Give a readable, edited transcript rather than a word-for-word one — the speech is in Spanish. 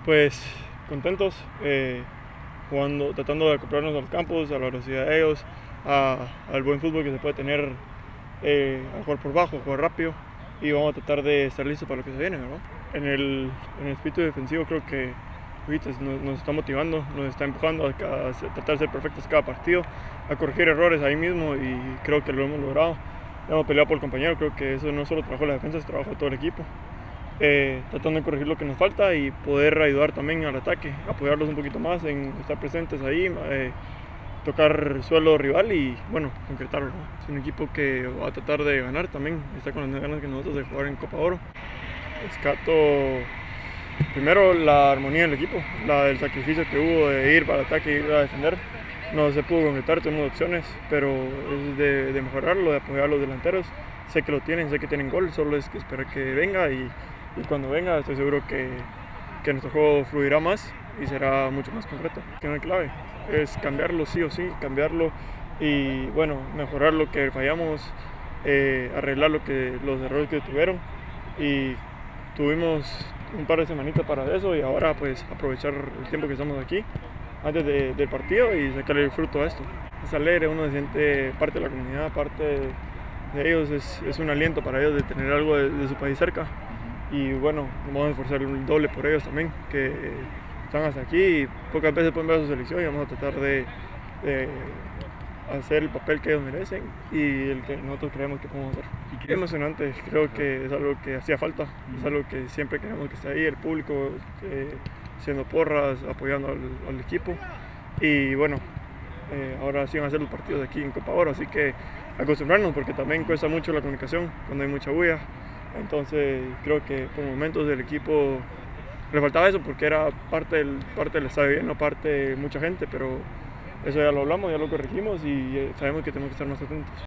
Pues contentos, jugando, tratando de acoplarnos a los campos, a la velocidad de ellos, al buen fútbol que se puede tener, a jugar por bajo, a jugar rápido, y vamos a tratar de estar listos para lo que se viene, ¿verdad? En el espíritu defensivo creo que nos está motivando, nos está empujando a tratar de ser perfectos cada partido, a corregir errores ahí mismo, y creo que lo hemos logrado. Hemos peleado por el compañero, creo que eso no solo trabajó la defensa, es trabajo de todo el equipo. Tratando de corregir lo que nos falta y poder ayudar también al ataque, apoyarlos un poquito más en estar presentes ahí, tocar suelo rival y bueno, concretarlo, ¿no? Es un equipo que va a tratar de ganar también, está con las ganas que nosotros de jugar en Copa Oro. Rescato primero la armonía del equipo, el sacrificio que hubo de ir para el ataque y ir a defender. No se pudo concretar, tuvimos opciones, pero es de mejorarlo, de apoyar a los delanteros. Sé que lo tienen, sé que tienen gol, solo es que esperar que venga y cuando venga estoy seguro que nuestro juego fluirá más y será mucho más concreto. Que no es clave, es cambiarlo sí o sí, cambiarlo y bueno, mejorar lo que fallamos, arreglar los errores que tuvieron, y tuvimos un par de semanitas para eso y ahora pues aprovechar el tiempo que estamos aquí antes del partido y sacarle el fruto a esto. Es alegre, uno se siente parte de la comunidad, parte de ellos, es un aliento para ellos de tener algo de su país cerca. Y bueno, vamos a esforzar el doble por ellos también, que están hasta aquí y pocas veces pueden ver a su selección, y vamos a tratar de hacer el papel que ellos merecen y el que nosotros creemos que podemos hacer. Es emocionante, creo que es algo que hacía falta, es algo que siempre queremos que esté ahí, el público haciendo porras, apoyando al equipo, y bueno, ahora sí van a ser los partidos aquí en Copa Oro, así que acostumbrarnos porque también cuesta mucho la comunicación cuando hay mucha bulla. Entonces creo que por momentos del equipo le faltaba eso porque era parte del estadio lleno, parte de mucha gente, pero eso ya lo hablamos, ya lo corregimos y sabemos que tenemos que estar más atentos.